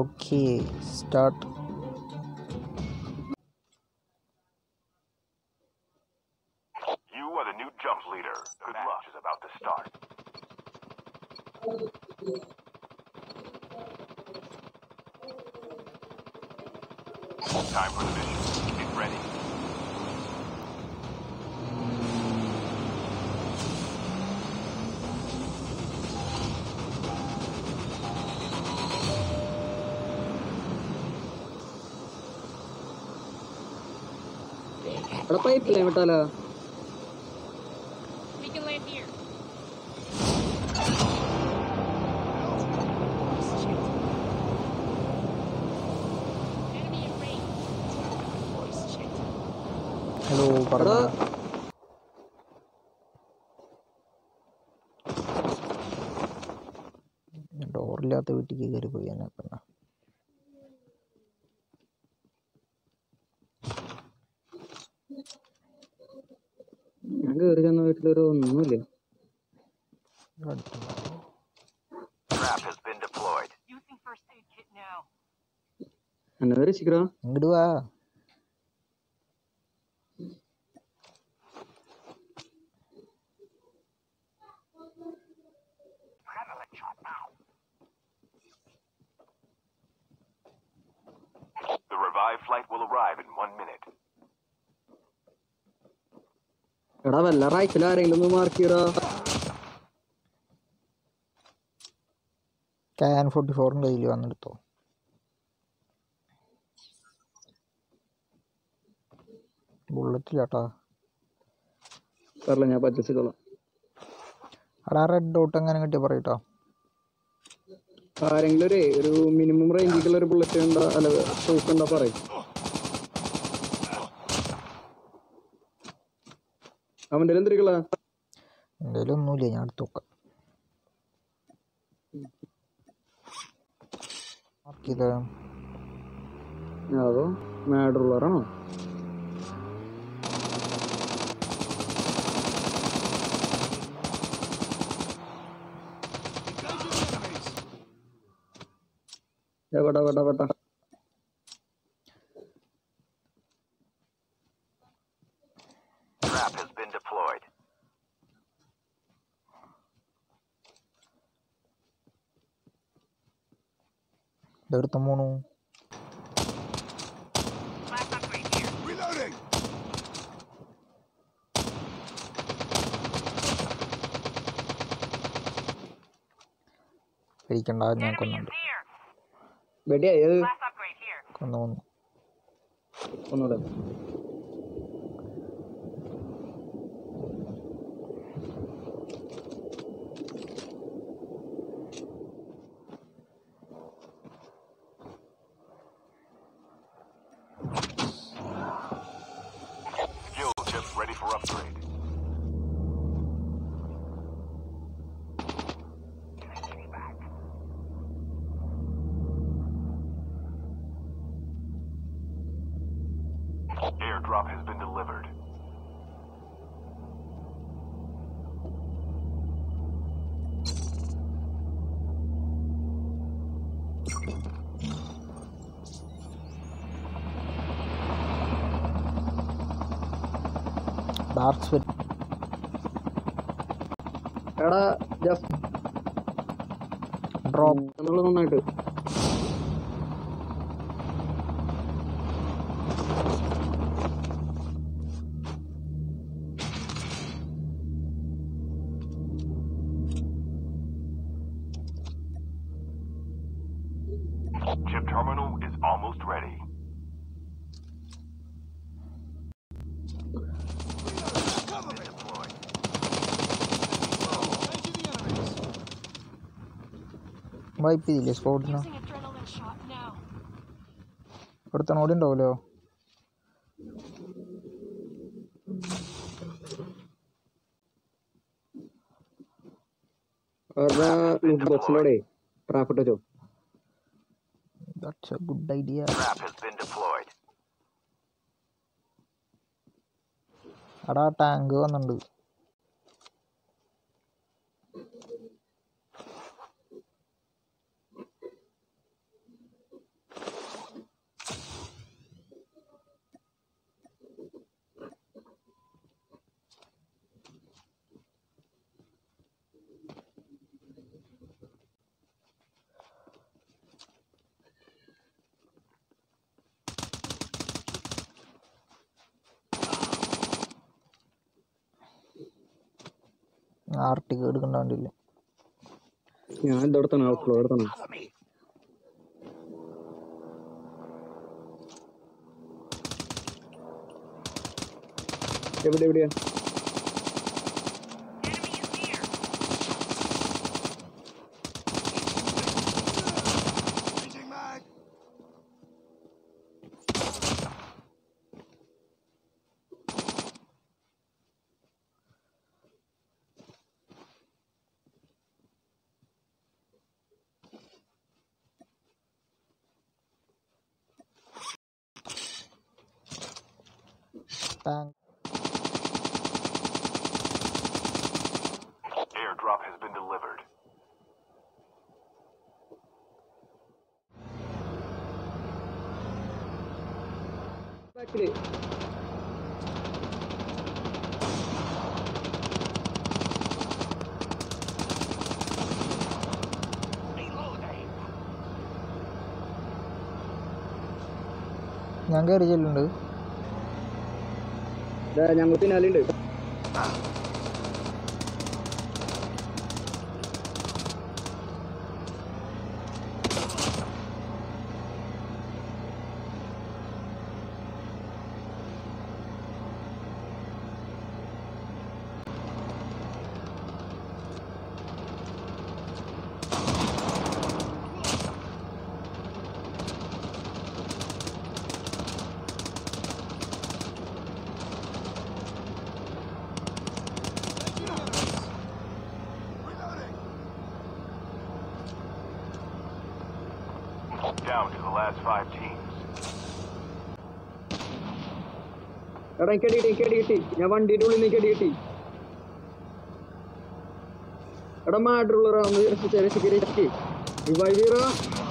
Okay, start. You are the new jump leader. Good luck is about to start. Time for the mission. Get ready. അവിടെ പൈപ്പില്ലേ വിട്ടാലോ? We can land here. Enemy in range. Voice check. Hello, എടാ ഡോറില്ലാത്ത വീട്ടിലേക്ക് കയറി പോയി എന്നെ പെണ്ണ. ഞാൻ കയറി ചെന്ന വീട്ടിലൊരു ഒന്നുമില്ല. Trap has been deployed. Using first aid kit now. എന്നെ രക്ഷിക്കടാ. ഇങ്ങോട്ട് വാ. The revived flight will arrive in 1 minute. എടാ വല്ല റൈറ്റിൽ ആരെങ്കിലും ഒന്ന് മാർക്ക് ചെയ്യടാ. ക്യാൻ 44 കയ്യിൽ വന്നെടുത്തോ. ബുള്ളറ്റില്ലാട്ടാ. സാറില്ല, ഞാൻ പറ്റിച്ചോളാം. അവിടെ റെഡ് ഡോട്ട് എങ്ങനെ കിട്ടിയ പറയട്ടോ. ആരെങ്കിലും ഒരു മിനിമം റേഞ്ചിലുള്ള ഒരു ബുള്ളറ്റ് ഉണ്ടോ അല്ല ഷോക്ക് ഉണ്ടോ പറയും. അവൻ്റെ എന്തിരിക്കളാ? എന്തായാലും ഒന്നുമില്ല, ഞാൻ എടുത്ത് നോക്കാം. മാർക്ക് അതോ മാഡുള്ളറാണോ? എവിടെ എവിടെ എവിടെ? Trap has been deployed. ഇതെടുത്ത Monu. Last upgrade here. Reloading. പേടിക്കണ്ട, ഞാൻ Enemy is കൊന്നുണ്ട്. here. വെടിയാ ഏത്? Last upgrade here. കൊന്നു. ഒന്നുകൂടെ. Skill chip ready for upgrade. Airdrop has been delivered. Dark sweat എടാ ജസ്റ്റ് ഡ്രോപ്പ്. എന്നുള്ള നന്നായിട്ട്. Chip terminal is almost ready. Deployed. Wipe ചെയ്തില്ലേ സ്പോട്ടിന്? Using adrenaline shot now. ഒരുത്തൻ ഓടി ഉണ്ടാവുമല്ലോ. അവരുടെ ലൂട്ട് ബോക്സിലൂടെ ട്രാപ്പ് ഇട്ടോ. That's a good idea. Trap has been deployed. എടാ ടാങ്ക് വന്നിട്ടുണ്ട്. ആർട്ടിക്ക് എടുക്കേണ്ട വണ്ടിയില്ല. ഞാൻ ഇതോടത്താണ് ഔട്ട്ഫ്ലോ എടുത്താണ്. എവിടെയാ tank Airdrop has been delivered. ബാക്കില് ഞാൻ കയറി ചെല്ലുന്നുണ്ട്. ഞങ്ങൾ പിന്നാലുണ്ട്. Down to the last 5 teams. എടാ എനിക്ക് അടി കിട്ടി. ഞാൻ വണ്ടിയുടെ ഉള്ളിൽ നിന്ന് അടി കിട്ടി. എടാ മാഡറുള്ളറാ ഒന്ന് റിവൈവ് ചെയ്യറാ.